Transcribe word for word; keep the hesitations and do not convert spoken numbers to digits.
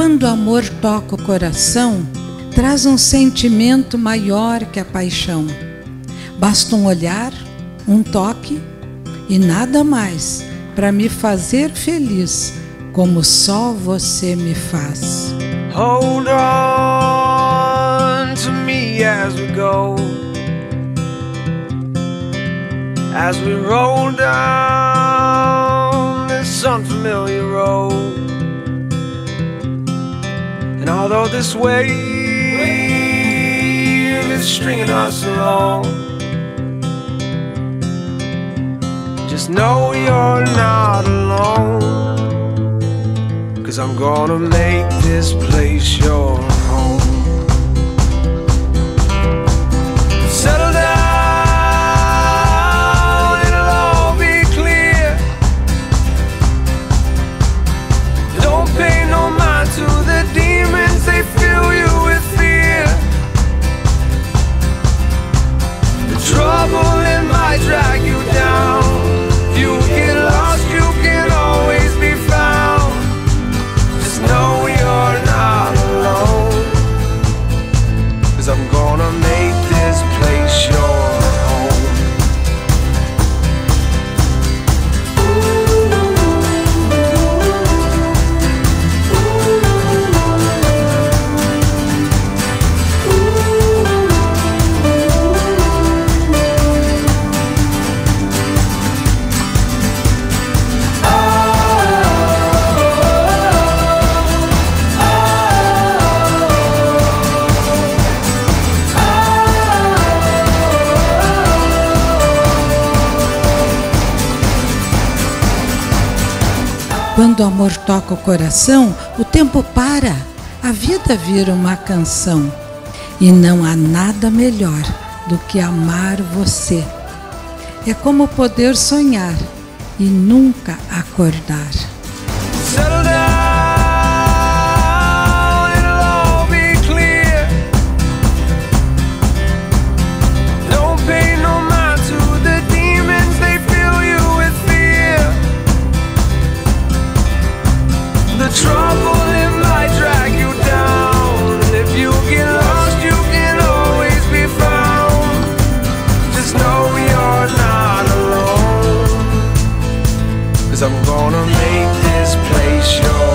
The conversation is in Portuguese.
Quando o amor toca o coração, traz um sentimento maior que a paixão. Basta um olhar, um toque e nada mais para me fazer feliz, como só você me faz. Hold on to me as we go, as we roll down this unfamiliar road. And although this wave is stringing us along, just know you're not alone, 'cause I'm gonna make this place your home. Settle down, it'll all be clear. Don't pay no mind to the demons, they fill you with fear. The trouble, it might drag you down. If you get lost, you can always be found. Just know you're not alone, 'cause I'm gonna make this place your home. Quando o amor toca o coração, o tempo para, a vida vira uma canção. E não há nada melhor do que amar você. É como poder sonhar e nunca acordar. Settle down, it'll all be clear. Don't pay no mind to the demons, they fill you with fear. The trouble, it might drag you down, and if you get lost, you can always be found. Just know you're not alone, 'cause I'm gonna make this place yours.